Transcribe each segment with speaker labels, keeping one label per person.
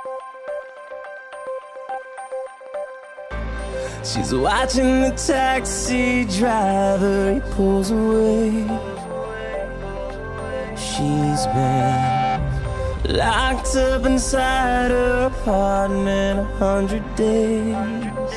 Speaker 1: She's watching the taxi driver, he pulls away. She's been locked up inside her apartment 100 days.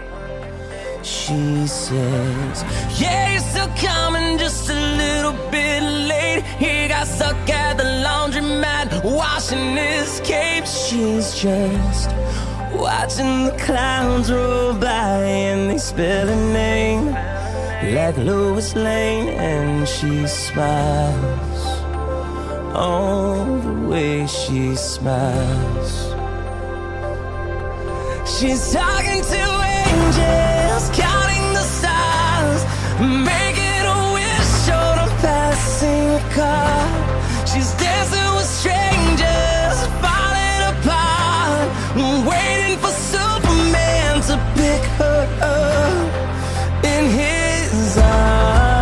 Speaker 1: She says, yeah, you're still coming, just a little bit late. He got stuck at the laundromat, washing his cape. She's just watching the clowns roll by and they spell her name like Lois Lane. And she smiles, oh, the way she smiles. She's talking to angels, counting the stars, making a wish on a passing car. She's dancing with strangers, falling apart, waiting for Superman to pick her up in his arms.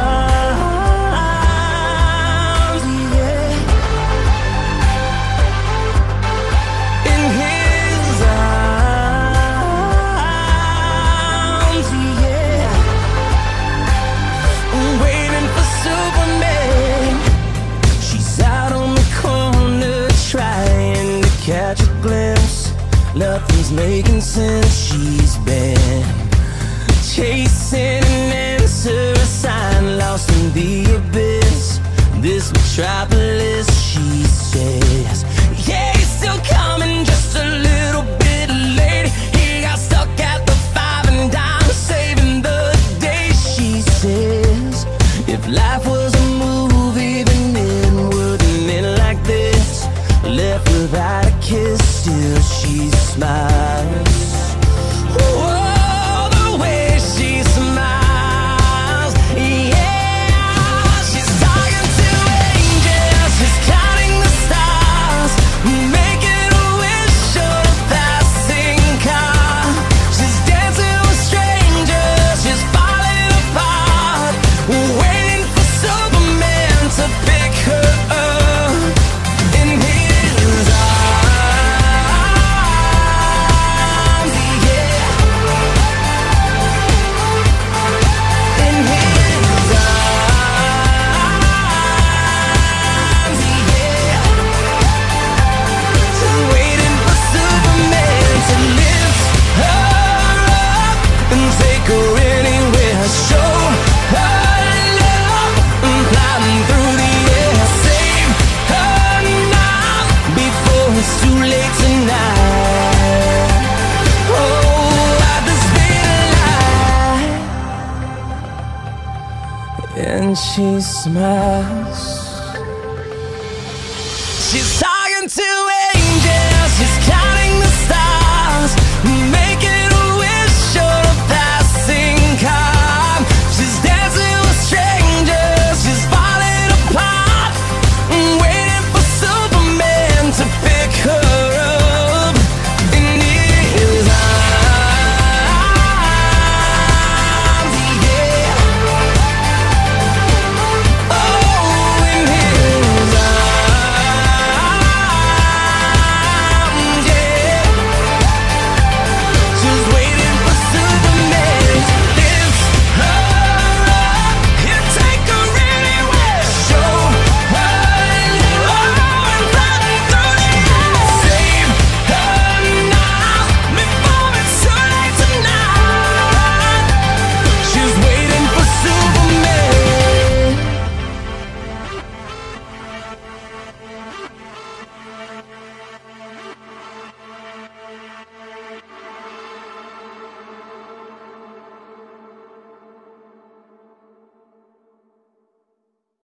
Speaker 1: Catch a glimpse, nothing's making sense. She's been chasing an answer, a sign lost in the abyss. This metropolis, she says, yeah, he's still coming, just a little bit late. He got stuck at the five and dime, saving the day. She says, if life was a movie, then it wouldn't end like this. Left without a kiss, still she smiles. Oh, the way she smiles, yeah. She's talking to angels, she's counting the stars, making a wish on a passing car. She's dancing with strangers, she's falling apart, waiting for Superman to pick her up in his arms. And she smiles. She's talking to